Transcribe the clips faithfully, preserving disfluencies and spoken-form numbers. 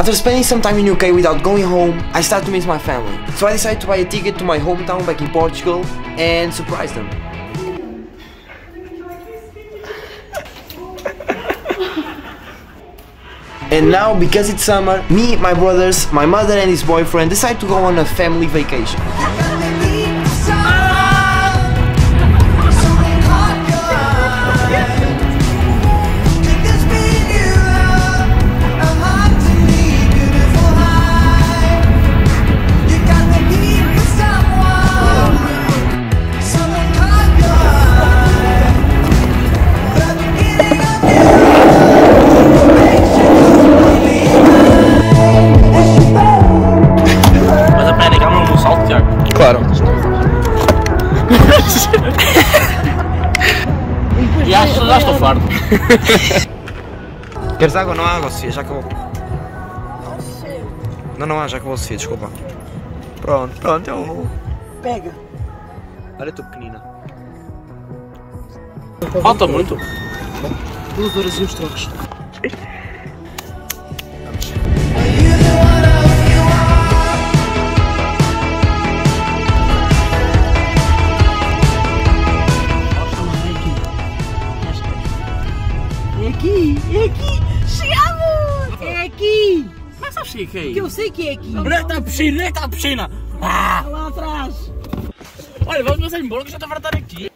After spending some time in U K without going home, I started to miss my family. So I decided to buy a ticket to my hometown back in Portugal and surprise them. And now, because it's summer, me, my brothers, my mother and his boyfriend decide to go on a family vacation. Claro. Já, já estou farto. Queres água? Não há água, Sofia, já acabou. Não, não há, já acabou, Sofia, desculpa. Pronto, pronto, eu vou. Pega. Olha, tu pequenina. Falta muito. Duas horas e os trocos. É aqui, é aqui, chegamos! É aqui! Mas sabes que é que é Que eu sei que é aqui! Onde é que está a piscina? Onde é que está a piscina? Ah! Lá atrás! Olha, vamos passar embora que já está a estar aqui.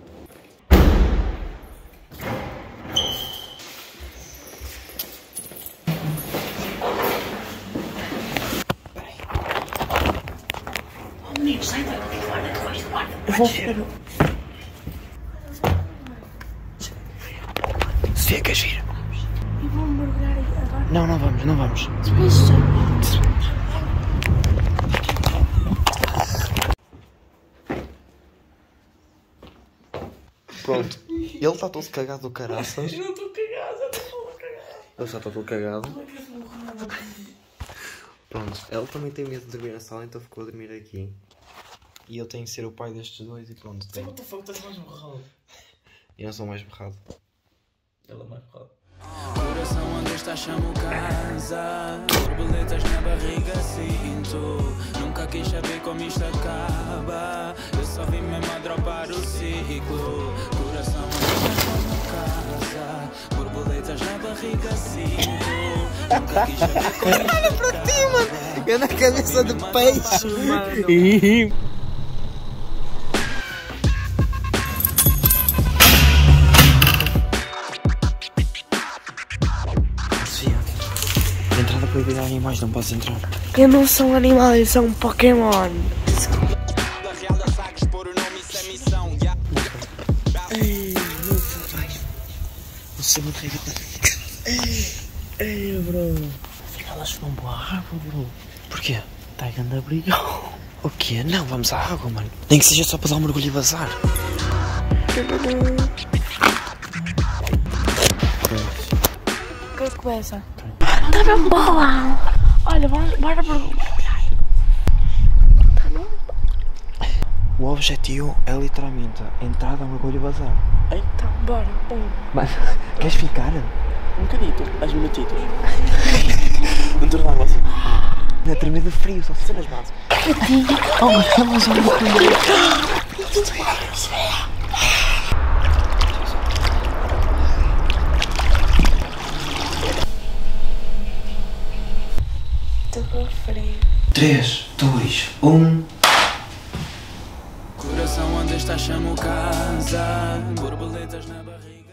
Oh menino, sai daqui, guarda, que vais guarda. Eu vou ver. Sofia, queres ir? E vou mergulhar agora? Não, não vamos, não vamos. Depois já. Pronto, ele está todo cagado do caraças. Eu não estou cagado, eu estou cagado. Ele já está todo cagado. Pronto, ele também tem medo de dormir na sala, então ficou a dormir aqui. E eu tenho que ser o pai destes dois e pronto. Tem. What the fuck, estás mais borrado. Eu não sou mais berrado. Ele é mais borrado. Coração onde está chamo casa, borboletas na barriga sinto. Nunca quis saber como isto acaba, eu só vim mesmo a dropar o ciclo. Coração onde está chamo casa, borboletas na barriga sinto. Nunca quis saber como isto acaba. Olha para ti, mano, eu na cabeça de peixe. Entrada proibida a animais, não podes entrar. Eu não sou um animal, eu sou um Pokémon. Ei, não faz. Você não tem que. Ei, bro. Elas vão para a água, bro. Porquê? Está grande abrigão. O quê? Não, vamos à água, mano. Nem que seja só para dar um mergulho e vazar. O que é que começa? Não dá mesmo bola! Olha, bora, bora mergulhar. O objetivo é literalmente a entrada, um mergulho e vazar. Então, bora, bora. Mas, queres ficar? Um bocadito, às minutitos. Não te nada assim. Não é tremer de frio, só se cenas básicas. Oh, vamos ao mergulho. Estou frio. três, dois, um. Coração onde está chamo casa, borboletas na barriga.